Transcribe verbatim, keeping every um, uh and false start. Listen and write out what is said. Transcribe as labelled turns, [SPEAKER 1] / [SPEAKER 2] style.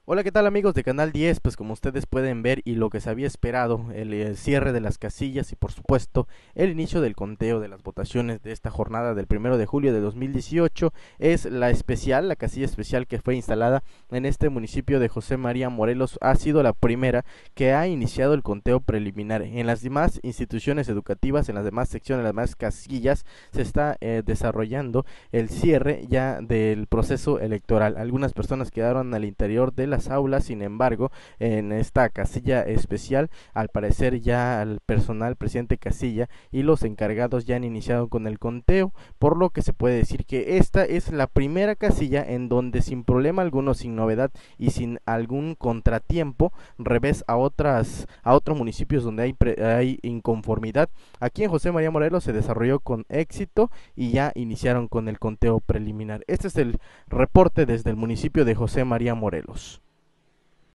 [SPEAKER 1] Hola, ¿qué tal amigos de Canal diez? Pues como ustedes pueden ver y lo que se había esperado, el, el cierre de las casillas y por supuesto el inicio del conteo de las votaciones de esta jornada del primero de julio de dos mil dieciocho es la especial, la casilla especial que fue instalada en este municipio de José María Morelos. Ha sido la primera que ha iniciado el conteo preliminar. En las demás instituciones educativas, en las demás secciones, en las demás casillas se está eh, desarrollando el cierre ya del proceso electoral. Algunas personas quedaron al interior de las aulas, sin embargo, en esta casilla especial, al parecer ya el personal presidente casilla y los encargados ya han iniciado con el conteo, por lo que se puede decir que esta es la primera casilla en donde sin problema alguno, sin novedad y sin algún contratiempo, revés a otras a otros municipios donde hay, pre, hay inconformidad, aquí en José María Morelos se desarrolló con éxito y ya iniciaron con el conteo preliminar. Este es el reporte desde el municipio de José María Morelos.